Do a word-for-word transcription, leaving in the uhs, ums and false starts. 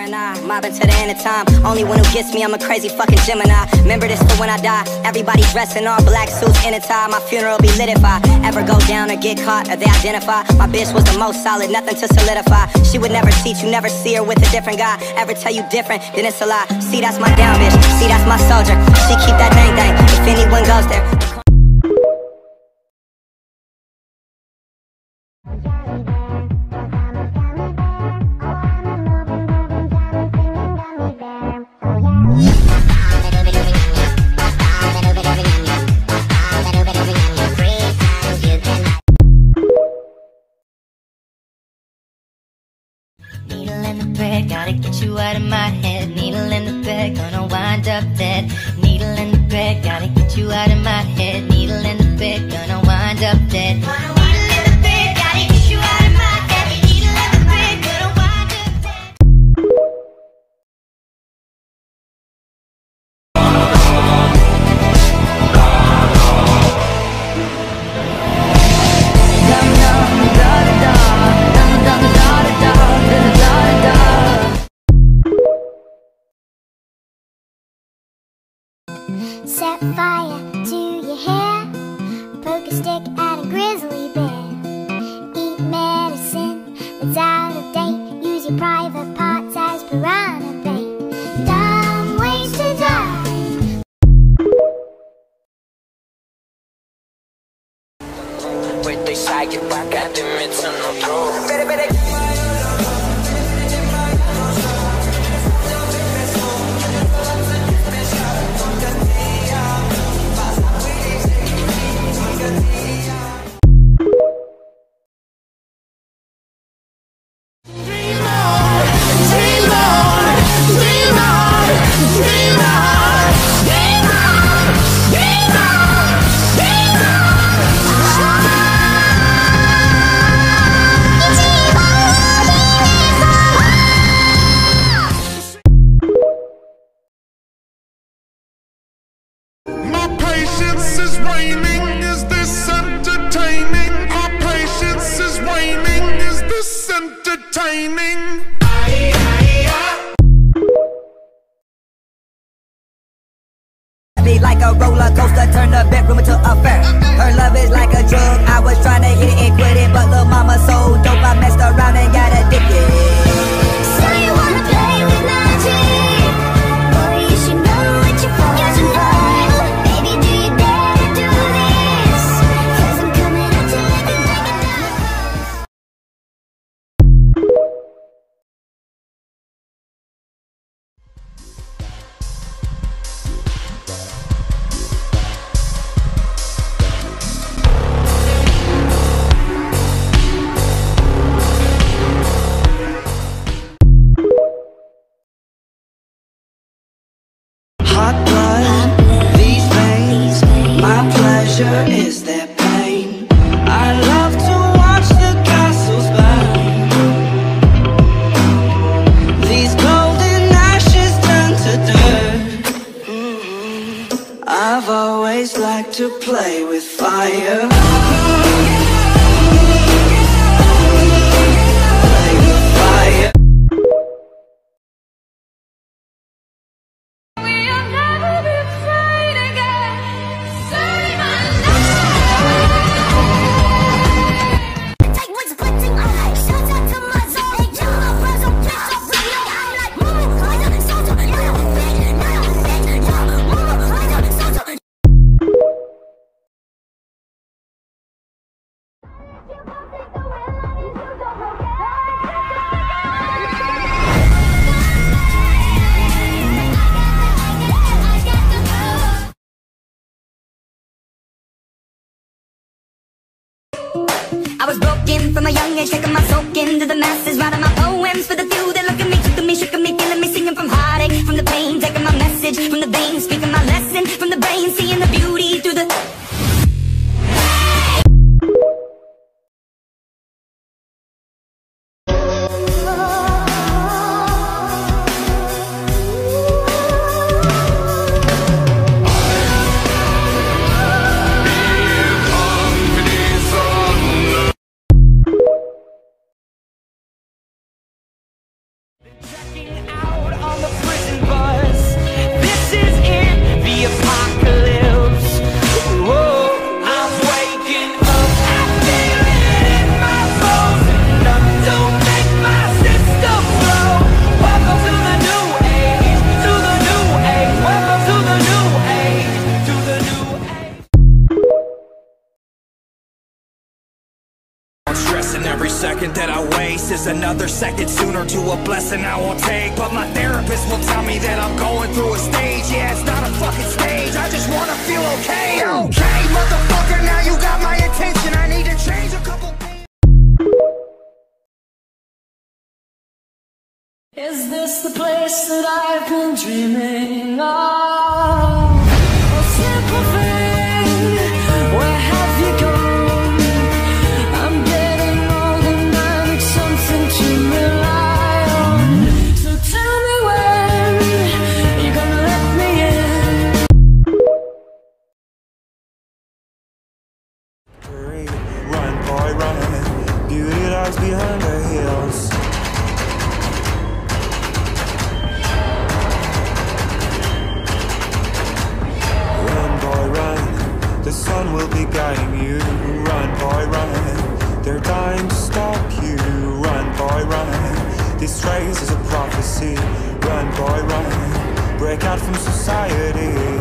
Gemini, mobbing to the end of time. Only one who gets me, I'm a crazy fucking Gemini. Remember this for when I die. Everybody dressed in all black suits in a tie. My funeral be lit if I ever go down or get caught or they identify. My bitch was the most solid, nothing to solidify. She would never cheat, you never see her with a different guy. Ever tell you different, then it's a lie. See, that's my down bitch, see, that's my soldier. She keep that dang thing, if anyone goes there. Needle in the thread, gotta get you out of my head. Needle in the thread, gonna wind up dead. Needle in the thread, gotta get you out of my head. Needle in the thread, gonna wind up dead. Needle in the thread, gotta get you out of my head. Needle in the thread, gonna wind up dead. Dum dum da da da, dum dum da da da, da da da da. Set fire to your hair, poke a stick at a grizzly bear. Eat medicine that's out of date, use your private parts as piranha bait. Dumb ways to die. Puesto y saque pa' acá, te meto en otro. Patience is waning, is this entertaining? Our patience is waning, is this entertaining? Be like a roller coaster, turn the bedroom into a fair. Her love is like a drug, I was trying to hit it and quit it, but little mama so dope, I messed around and got addicted. So you wanna play with magic? Boy, you should know what you're for. You should know. Baby, do you dare to do this? 'Cause I'm coming up to let the dragon know. Hot blood, these veins, my pleasure is their pain. I love to watch the castles burn. These golden ashes turn to dirt. Mm-hmm. I've always liked to play with fire. I was broken from a young age, taking my soak into the masses, writing my poems for the few that look at me, took me, shook me, feeling me, singing from heartache, from the pain, taking my message from the veins, speaking my lesson from the brain, seeing the beauty through the second that I waste is another second sooner to a blessing I won't take. But my therapist will tell me that I'm going through a stage. Yeah, it's not a fucking stage, I just wanna feel okay. Okay, motherfucker, now you got my attention. I need to change a couple things. Is this the place that I've been dreaming of? A simple thing, where have you gone? I'm getting old and I need something to rely on. So tell me when you're gonna let me in. Hurry, run, boy, run. Beauty lies behind the hills. The sun will be guiding you. Run, boy, run. They're dying to stop you. Run, boy, run. This race is a prophecy. Run, boy, run. Break out from society.